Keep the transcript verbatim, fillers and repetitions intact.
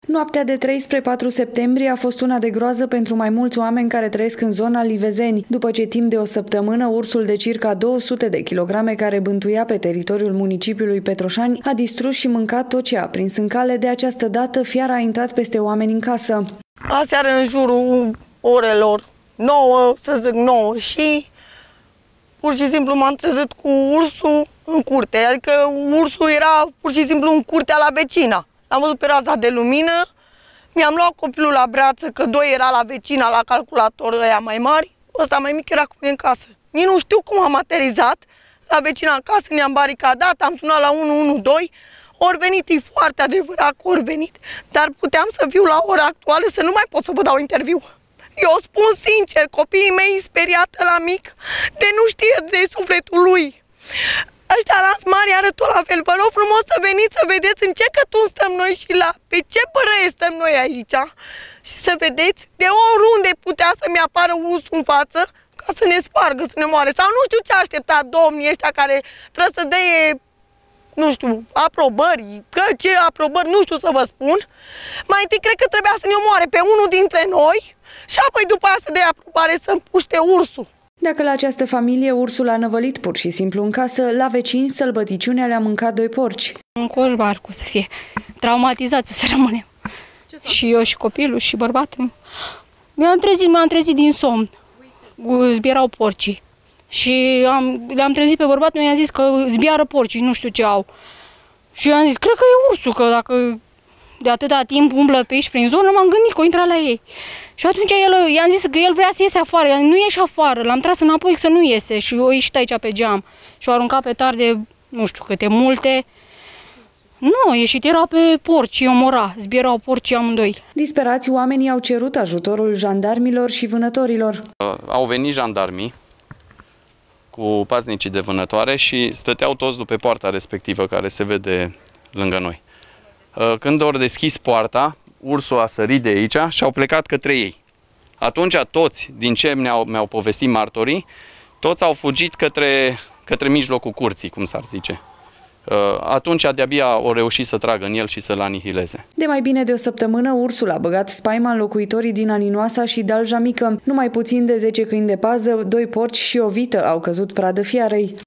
Noaptea de trei spre patru septembrie a fost una de groază pentru mai mulți oameni care trăiesc în zona Livezeni, după ce timp de o săptămână ursul de circa două sute de kilograme care bântuia pe teritoriul municipiului Petroșani a distrus și mâncat tot ce a prins în cale. De această dată fiara a intrat peste oameni în casă. Aseară în jurul orelor nouă, să zic nouă, și pur și simplu m-am trezit cu ursul în curte, adică ursul era pur și simplu în curtea la vecina. L-am văzut pe raza de lumină, mi-am luat copilul la brață, că doi era la vecina, la calculator, ăia mai mari, ăsta mai mic era cu mine în casă. Nici nu știu cum am aterizat la vecina în casă, ne-am baricadat, am sunat la unu unu doi, ori venit, e foarte adevărat că ori venit, dar puteam să fiu la ora actuală să nu mai pot să vă dau interviu. Eu spun sincer, copiii mei speriată la mic, de nu știe de sufletul lui. Ăștia la mari arăt la fel. Vă rog frumos să veniți să vedeți în ce cătun stăm noi și la pe ce părăie stăm noi aici. Și să vedeți de oriunde putea să-mi apară ursul în față ca să ne spargă, să ne moare. Sau nu știu ce a așteptat domnii ăștia care trebuie să dea, nu știu, aprobări, că ce aprobări, nu știu să vă spun. Mai întâi cred că trebuia să ne omoare pe unul dintre noi și apoi după aia să dea aprobare să împuște ursul. Dacă la această familie ursul a năvălit pur și simplu în casă, la vecini sălbăticiunea le-a mâncat doi porci. Un coșmar, cum să fie. Traumatizați o să rămânem. Și eu și copilul și bărbatul. Mi-am trezit, mi-am trezit din somn. Zbierau porcii. Și am, le-am trezit pe bărbatul, mi-a zis că zbiară porcii, nu știu ce au. Și eu am zis, cred că e ursul, că dacă de atâta timp umblă pe aici prin zonă, m-am gândit că o intra la ei. Și atunci el, i-am zis că el vrea să iese afară, nu ieși afară, l-am tras înapoi să nu iese și o ieșit aici pe geam. Și o aruncat pe tar de, nu știu câte multe. Nu, ieșit era pe porci, omora, zbierau porcii amândoi. Disperați, oamenii au cerut ajutorul jandarmilor și vânătorilor. Au venit jandarmii cu paznicii de vânătoare și stăteau toți după poarta respectivă care se vede lângă noi. Când au deschis poarta, ursul a sărit de aici și au plecat către ei. Atunci toți, din ce mi-au mi-au povestit martorii, toți au fugit către, către mijlocul curții, cum s-ar zice. Atunci de-abia au reușit să tragă în el și să-l anihileze. De mai bine de o săptămână, ursul a băgat spaima în locuitorii din Aninoasa și Dalja Mică. Numai puțin de zece câini de pază, doi porci și o vită au căzut pradă fiarei.